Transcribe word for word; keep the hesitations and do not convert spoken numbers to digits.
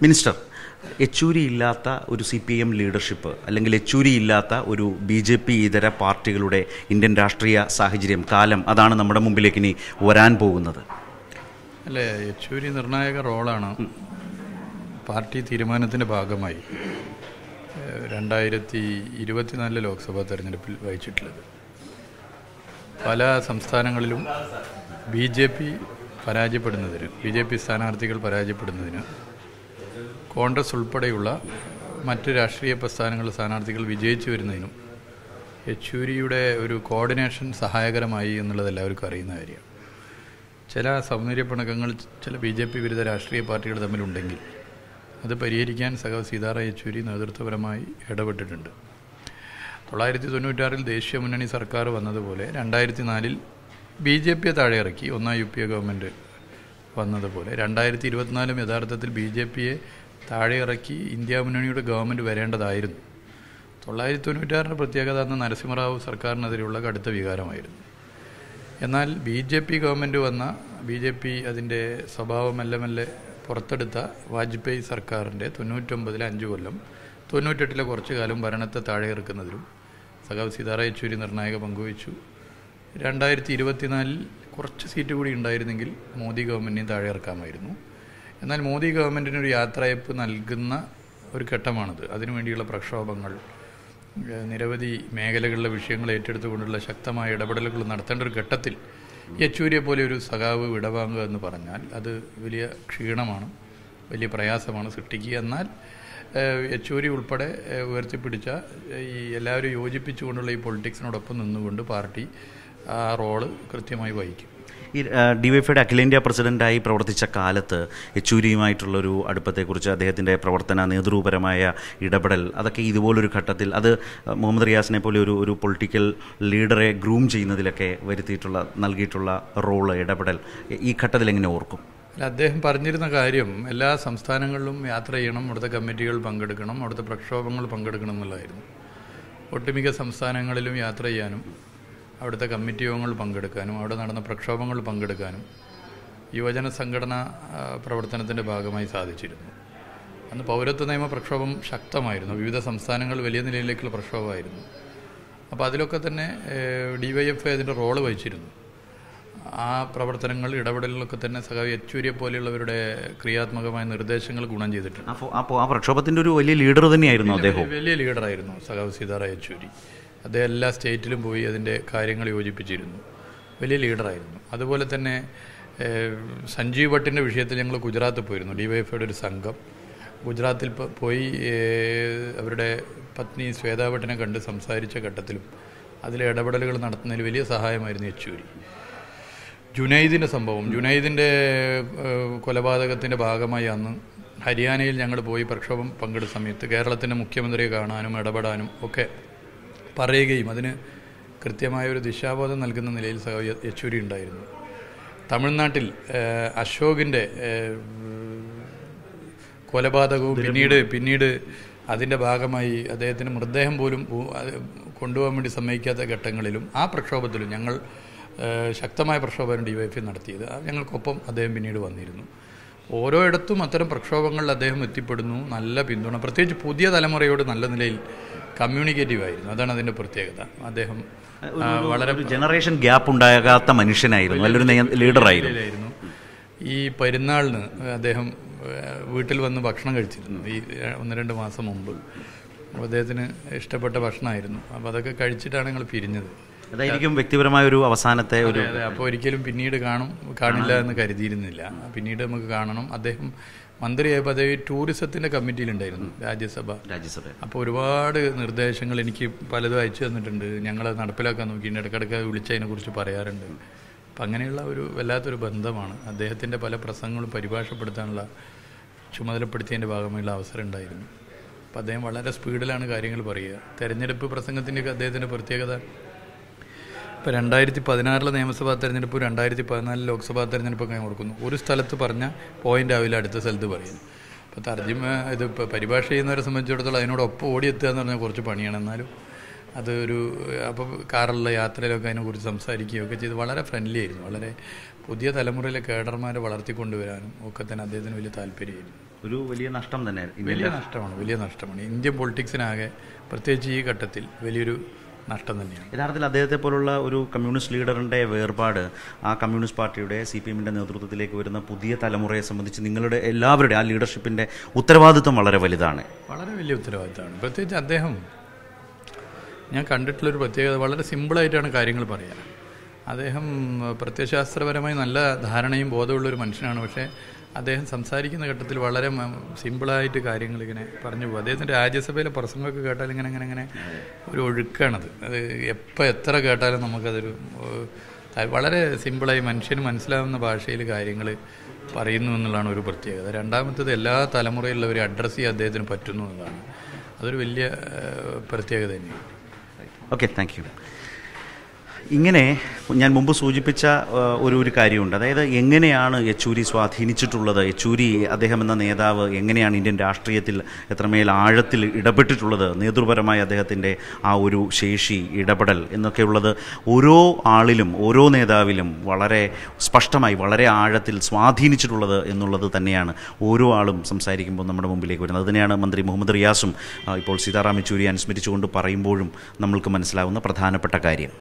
Minister, Yechury ഇല്ലാത്ത ഒരു C P M leadership അല്ലെങ്കിൽ യെച്ചൂരി ഇല്ലാത്ത ഒരു ബി ജെ പി ഇതര പാർട്ടികളുടെ ഇന്ത്യൻ രാഷ്ട്രീയ സാഹചര്യം, കാലം, അതാണ് നമ്മുടെ മുമ്പിലേക്ക് ഇനി വരാൻ പോകുന്നത്. അല്ലേ, യെച്ചൂരി നിർണായക റോളാണ് പാർട്ടി തീരുമാനത്തിൻ്റെ ഭാഗമായി രണ്ടായിരത്തി ഇരുപത്തിനാലിലെ ലോക്സഭാ തെരഞ്ഞെടുപ്പിൽ വഹിച്ചിട്ടുള്ളത്. പല സംസ്ഥാനങ്ങളിലും ബി ജെ പി പരാജയപ്പെടുന്നതിന് ബി ജെ പി സ്ഥാനാർത്ഥികൾ പരാജയപ്പെടുന്നതിന് കോൺഗ്രസ് ഉൾപ്പെടെയുള്ള മറ്റ് രാഷ്ട്രീയ പ്രസ്ഥാനങ്ങളുടെ സ്ഥാനാർത്ഥികൾ വിജയിച്ചു വരുന്നതിനും യെച്ചൂരിയുടെ ഒരു കോർഡിനേഷൻ സഹായകരമായി എന്നുള്ളത് എല്ലാവർക്കും അറിയുന്ന കാര്യമാണ്. ചില സൗന്ദര്യപ്പിണക്കങ്ങൾ ചില ബി ജെ പി വിരുദ്ധ രാഷ്ട്രീയ പാർട്ടികൾ തമ്മിലുണ്ടെങ്കിൽ അത് പരിഹരിക്കാൻ സഖാവ് സീതാറാം യെച്ചൂരി നേതൃത്വപരമായി ഇടപെട്ടിട്ടുണ്ട്. തൊള്ളായിരത്തി തൊണ്ണൂറ്റാറിൽ ദേശീയ മുന്നണി സർക്കാർ വന്നതുപോലെ രണ്ടായിരത്തി നാലിൽ ബി ജെ പിയെ താഴെ ഇറക്കി ഒന്നാം യു പി എ ഗവൺമെൻറ് വന്നതുപോലെ രണ്ടായിരത്തി ഇരുപത്തിനാലും യഥാർത്ഥത്തിൽ ബി ജെ പിയെ താഴെ ഇറക്കി ഇന്ത്യ മുന്നണിയുടെ ഗവൺമെൻറ് വരേണ്ടതായിരുന്നു. തൊള്ളായിരത്തി തൊണ്ണൂറ്റാറിൻ്റെ പ്രത്യേകത അന്ന് നരസിംഹറാവു സർക്കാരിനെതിരെയുള്ള കടുത്ത വികാരമായിരുന്നു. എന്നാൽ ബി ജെ പി ഗവൺമെൻറ് വന്ന ബി ജെ പി അതിൻ്റെ സ്വഭാവം മെല്ലെ മെല്ലെ പുറത്തെടുത്ത വാജ്പേയി സർക്കാരിൻ്റെ തൊണ്ണൂറ്റൊമ്പതിലെ അഞ്ച് കൊല്ലം തൊണ്ണൂറ്റെട്ടിലെ കുറച്ചു കാലം ഭരണത്തെ താഴെ ഇറക്കുന്നതിലും സഖാവ് സീതാറാം യെച്ചൂരി നിർണായക പങ്കുവച്ചു. രണ്ടായിരത്തി ഇരുപത്തിനാലിൽ കുറച്ച് സീറ്റ് കൂടി ഉണ്ടായിരുന്നെങ്കിൽ മോദി ഗവൺമെൻറ്റിനെ താഴെ ഇറക്കാമായിരുന്നു. എന്നാൽ മോദി ഗവൺമെൻറ്റിനൊരു യാത്രയപ്പ് നൽകുന്ന ഒരു ഘട്ടമാണത്. അതിനുവേണ്ടിയുള്ള പ്രക്ഷോഭങ്ങൾ, നിരവധി മേഖലകളിലെ വിഷയങ്ങൾ ഏറ്റെടുത്തുകൊണ്ടുള്ള ശക്തമായ ഇടപെടലുകൾ നടത്തേണ്ട ഒരു ഘട്ടത്തിൽ യെച്ചൂരിയെ പോലെ ഒരു സഖാവ് വിടവാങ്ങുക എന്ന് പറഞ്ഞാൽ അത് വലിയ ക്ഷീണമാണ്, വലിയ പ്രയാസമാണ് സൃഷ്ടിക്കുക. എന്നാൽ യെച്ചൂരി ഉൾപ്പെടെ ഉയർത്തിപ്പിടിച്ച ഈ എല്ലാവരും യോജിപ്പിച്ചുകൊണ്ടുള്ള ഈ പൊളിറ്റിക്സിനോടൊപ്പം നിന്നുകൊണ്ട് പാർട്ടി ആ റോള് കൃത്യമായി വഹിക്കും. ഈ ഡി വൈ എഫ് ഐയുടെ അഖിലേന്ത്യാ പ്രസിഡൻ്റായി പ്രവർത്തിച്ച കാലത്ത് യെച്ചൂരിയുമായിട്ടുള്ളൊരു അടുപ്പത്തെക്കുറിച്ച്, അദ്ദേഹത്തിൻ്റെ പ്രവർത്തന നേതൃപരമായ ഇടപെടൽ, അതൊക്കെ ഇതുപോലൊരു ഘട്ടത്തിൽ അത് മുഹമ്മദ് റിയാസിനെ പോലെ ഒരു ഒരു പൊളിറ്റിക്കൽ ലീഡറെ ഗ്രൂം ചെയ്യുന്നതിലൊക്കെ വരുത്തിയിട്ടുള്ള നൽകിയിട്ടുള്ള റോള്, ഇടപെടൽ ഈ ഘട്ടത്തിൽ എങ്ങനെ ഓർക്കും? അല്ല, അദ്ദേഹം പറഞ്ഞിരുന്ന കാര്യം എല്ലാ സംസ്ഥാനങ്ങളിലും യാത്ര ചെയ്യണം, അവിടുത്തെ കമ്മിറ്റികൾ പങ്കെടുക്കണം, അവിടുത്തെ പ്രക്ഷോഭങ്ങൾ പങ്കെടുക്കണം എന്നുള്ളതായിരുന്നു. ഒട്ടുമിക്ക സംസ്ഥാനങ്ങളിലും യാത്ര ചെയ്യാനും അവിടുത്തെ കമ്മിറ്റി യോഗങ്ങൾ പങ്കെടുക്കാനും അവിടെ നടന്ന പ്രക്ഷോഭങ്ങൾ പങ്കെടുക്കാനും യുവജന സംഘടനാ പ്രവർത്തനത്തിൻ്റെ ഭാഗമായി സാധിച്ചിരുന്നു. അന്ന് പൗരത്വ നിയമ പ്രക്ഷോഭം ശക്തമായിരുന്നു. വിവിധ സംസ്ഥാനങ്ങൾ വലിയ നിലയിലേക്കുള്ള പ്രക്ഷോഭമായിരുന്നു. അപ്പോൾ അതിലൊക്കെ തന്നെ ഡി വൈ എഫ് ഐ അതിൻ്റെ റോള് വഹിച്ചിരുന്നു. ആ പ്രവർത്തനങ്ങൾ, ഇടപെടലിലൊക്കെ തന്നെ സഖാവ് യെച്ചൂരിയെ പോലെയുള്ളവരുടെ ക്രിയാത്മകമായ നിർദ്ദേശങ്ങൾ ഗുണം ചെയ്തിട്ടുണ്ട്. അപ്പോൾ ആ പ്രക്ഷോഭത്തിൻ്റെ ഒരു വലിയ ലീഡർ തന്നെയായിരുന്നു അദ്ദേഹം. വലിയ ലീഡറായിരുന്നു സഖാവ് സീതാറാം യെച്ചൂരി. അദ്ദേഹം എല്ലാ സ്റ്റേറ്റിലും പോയി അതിൻ്റെ കാര്യങ്ങൾ യോജിപ്പിച്ചിരുന്നു. വലിയ ലീഡറായിരുന്നു. അതുപോലെ തന്നെ സഞ്ജീവ് ഭട്ടിൻ്റെ വിഷയത്തിൽ ഞങ്ങൾ ഗുജറാത്തിൽ പോയിരുന്നു. ഡി വൈ എഫ് ഐയുടെ ഒരു സംഘം ഗുജറാത്തിൽ പോയി അവരുടെ പത്നി ശ്വേതാ ഭട്ടിനെ കണ്ട് സംസാരിച്ച ഘട്ടത്തിലും അതിലെ ഇടപെടലുകൾ നടത്തുന്നതിൽ വലിയ സഹായമായിരുന്നു യെച്ചൂരി. ജുനൈദിൻ്റെ സംഭവം, ജുനൈദിൻ്റെ കൊലപാതകത്തിൻ്റെ ഭാഗമായി അന്ന് ഹരിയാനയിൽ ഞങ്ങൾ പോയി പ്രക്ഷോഭം പങ്കെടുത്ത സമയത്ത് കേരളത്തിൻ്റെ മുഖ്യമന്ത്രിയെ കാണാനും ഇടപെടാനും ഒക്കെ പറയുകയും അതിന് കൃത്യമായ ഒരു ദിശാബോധം നൽകുന്ന നിലയിൽ സഖാവ് യെച്ചൂരി ഉണ്ടായിരുന്നു. തമിഴ്നാട്ടിൽ അശോകിൻ്റെ കൊലപാതകവും പിന്നീട് പിന്നീട് അതിൻ്റെ ഭാഗമായി അദ്ദേഹത്തിന് മൃതദേഹം പോലും കൊണ്ടുപോകാൻ വേണ്ടി സമ്മതിക്കാത്ത ഘട്ടങ്ങളിലും ആ പ്രക്ഷോഭത്തിലും ഞങ്ങൾ ശക്തമായ പ്രക്ഷോഭം ഡി വൈ എഫ് ഐ നടത്തിയത്. ഞങ്ങൾക്കൊപ്പം അദ്ദേഹം പിന്നീട് വന്നിരുന്നു. ഓരോയിടത്തും അത്തരം പ്രക്ഷോഭങ്ങളിൽ അദ്ദേഹം എത്തിപ്പെടുന്നു. നല്ല പിന്തുണ, പ്രത്യേകിച്ച് പുതിയ തലമുറയോട് നല്ല നിലയിൽ കമ്മ്യൂണിക്കേറ്റീവ് ആയിരുന്നു. അതാണ് അതിൻ്റെ പ്രത്യേകത. അദ്ദേഹം വളരെ ജനറേഷൻ ഗ്യാപ്പ് ഉണ്ടാകാത്ത മനുഷ്യനായിരുന്നു, നല്ലൊരു ലീഡറായിരുന്നു. ഈ പെരുന്നാളിന് അദ്ദേഹം വീട്ടിൽ വന്ന് ഭക്ഷണം കഴിച്ചിരുന്നു ഈ ഒന്ന് രണ്ട് മാസം മുമ്പ്. അപ്പോൾ അദ്ദേഹത്തിന് ഇഷ്ടപ്പെട്ട ഭക്ഷണമായിരുന്നു. അപ്പോൾ അതൊക്കെ കഴിച്ചിട്ടാണ് ഞങ്ങൾ പിരിഞ്ഞത്. അതായിരിക്കും വ്യക്തിപരമായ ഒരു അവസാനത്തെ ഒരു. അതെ, അപ്പോൾ ഒരിക്കലും പിന്നീട് കാണും കാണില്ല എന്ന് കരുതിയിരുന്നില്ല. പിന്നീട് നമുക്ക് കാണണം. അദ്ദേഹം മന്ത്രിയായപ്പോൾ അദ്ദേഹം ടൂറിസത്തിൻ്റെ കമ്മിറ്റിയിലുണ്ടായിരുന്നു രാജ്യസഭ രാജ്യസഭ അപ്പോൾ ഒരുപാട് നിർദ്ദേശങ്ങൾ എനിക്ക് പലതും അയച്ചു തന്നിട്ടുണ്ട്. ഞങ്ങൾ നടപ്പിലാക്കാൻ നോക്കിയിട്ട് ഇടയ്ക്കിടയ്ക്ക് വിളിച്ചതിനെക്കുറിച്ച് പറയാറുണ്ട്. അപ്പം അങ്ങനെയുള്ള ഒരു വല്ലാത്തൊരു ബന്ധമാണ്. അദ്ദേഹത്തിൻ്റെ പല പ്രസംഗങ്ങളും പരിഭാഷപ്പെടുത്താനുള്ള ചുമതലപ്പെടുത്തിയതിൻ്റെ ഭാഗമായുള്ള അവസരം ഉണ്ടായിരുന്നു. അപ്പം അദ്ദേഹം വളരെ സ്പീഡിലാണ് കാര്യങ്ങൾ പറയുക. തെരഞ്ഞെടുപ്പ് പ്രസംഗത്തിൻ്റെയൊക്കെ അദ്ദേഹത്തിൻ്റെ പ്രത്യേകത, ഇപ്പോൾ രണ്ടായിരത്തി പതിനാറിലെ നിയമസഭാ തെരഞ്ഞെടുപ്പ് രണ്ടായിരത്തി പതിനാലിൽ ലോക്സഭാ തെരഞ്ഞെടുപ്പൊക്കെ ഞാൻ കൊടുക്കുന്നു. ഒരു സ്ഥലത്ത് പറഞ്ഞ പോയിൻ്റ് ആവില്ല അടുത്ത സ്ഥലത്ത് പറയും. ഇപ്പോൾ തർജ്ജിമ ഇത് ഇപ്പോൾ പരിഭാഷ ചെയ്യുന്നവരെ സംബന്ധിച്ചിടത്തോളം അതിനോടൊപ്പം ഓടിയെത്തുക എന്ന് പറഞ്ഞാൽ കുറച്ച് പണിയാണ്. എന്നാലും അതൊരു അപ്പോൾ കാറുള്ള യാത്രയിലൊക്കെ അതിനെക്കുറിച്ച് സംസാരിക്കുകയൊക്കെ ചെയ്ത് വളരെ ഫ്രണ്ട്ലി ആയിരുന്നു. വളരെ പുതിയ തലമുറയിലെ കേഡർമാരെ വളർത്തിക്കൊണ്ടുവരാനും ഒക്കെ തന്നെ അദ്ദേഹത്തിന് വലിയ താല്പര്യമായിരുന്നു. ഒരു വലിയ നഷ്ടം തന്നെ, വലിയ നഷ്ടമാണ് വലിയ നഷ്ടമാണ് ഇന്ത്യൻ പൊളിറ്റിക്സിനാകെ, പ്രത്യേകിച്ച് ഈ ഘട്ടത്തിൽ വലിയൊരു നഷ്ടം തന്നെയാണ്. യഥാർത്ഥത്തിൽ അദ്ദേഹത്തെ പോലുള്ള ഒരു കമ്മ്യൂണിസ്റ്റ് ലീഡറിൻ്റെ വേർപാട് ആ കമ്മ്യൂണിസ്റ്റ് പാർട്ടിയുടെ സി പി എമ്മിൻ്റെ നേതൃത്വത്തിലേക്ക് വരുന്ന പുതിയ തലമുറയെ സംബന്ധിച്ച് നിങ്ങളുടെ എല്ലാവരുടെ ആ ലീഡർഷിപ്പിൻ്റെ ഉത്തരവാദിത്വം വളരെ വലുതാണ്. വളരെ വലിയ ഉത്തരവാദിത്തമാണ്. പ്രത്യേകിച്ച് അദ്ദേഹം, ഞാൻ കണ്ടിട്ടുള്ളൊരു പ്രത്യേകത, വളരെ സിമ്പിളായിട്ടാണ് കാര്യങ്ങൾ പറയുക. അദ്ദേഹം പ്രത്യയശാസ്ത്രപരമായി നല്ല ധാരണയും ബോധമുള്ളൊരു മനുഷ്യനാണ്. പക്ഷേ അദ്ദേഹം സംസാരിക്കുന്ന ഘട്ടത്തിൽ വളരെ സിമ്പിളായിട്ട് കാര്യങ്ങൾ ഇങ്ങനെ പറഞ്ഞു പോകും. അദ്ദേഹത്തിൻ്റെ രാജ്യസഭയിലെ പ്രസംഗമൊക്കെ കേട്ടാൽ ഇങ്ങനെ ഇങ്ങനെ ഇങ്ങനെ ഒരു ഒഴുക്കാണത്. അത് എപ്പോൾ എത്ര കേട്ടാലും നമുക്കതൊരു വളരെ സിമ്പിളായി മനുഷ്യന് മനസ്സിലാവുന്ന ഭാഷയിൽ കാര്യങ്ങൾ പറയുന്നു എന്നുള്ളതാണ് ഒരു പ്രത്യേകത. രണ്ടാമത്തേത്, എല്ലാ തലമുറയിലുള്ളവരെ അഡ്രസ്സ് ചെയ്യാൻ അദ്ദേഹത്തിന് പറ്റുന്നു എന്നതാണ്. അതൊരു വലിയ പ്രത്യേകത തന്നെയാണ്. Okay, thank you. ഇങ്ങനെ ഞാൻ മുമ്പ് സൂചിപ്പിച്ച ഒരു ഒരു കാര്യമുണ്ട്. അതായത് എങ്ങനെയാണ് യെച്ചൂരി സ്വാധീനിച്ചിട്ടുള്ളത്, യെച്ചൂരി അദ്ദേഹം എന്ന നേതാവ് എങ്ങനെയാണ് ഇന്ത്യൻ രാഷ്ട്രീയത്തിൽ എത്രമേൽ ആഴത്തിൽ ഇടപെട്ടിട്ടുള്ളത്, നേതൃപരമായ അദ്ദേഹത്തിൻ്റെ ആ ഒരു ശേഷി, ഇടപെടൽ എന്നൊക്കെയുള്ളത് ഓരോ ആളിലും ഓരോ നേതാവിലും വളരെ സ്പഷ്ടമായി വളരെ ആഴത്തിൽ സ്വാധീനിച്ചിട്ടുള്ളത് എന്നുള്ളത് തന്നെയാണ് ഓരോ ആളും സംസാരിക്കുമ്പോൾ നമ്മുടെ മുമ്പിലേക്ക് വരുന്നത്. അതുതന്നെയാണ് മന്ത്രി മുഹമ്മദ് റിയാസും ഇപ്പോൾ സീതാറാം യെച്ചൂരി അനുസ്മരിച്ചുകൊണ്ട് പറയുമ്പോഴും നമ്മൾക്ക് മനസ്സിലാവുന്ന പ്രധാനപ്പെട്ട കാര്യം.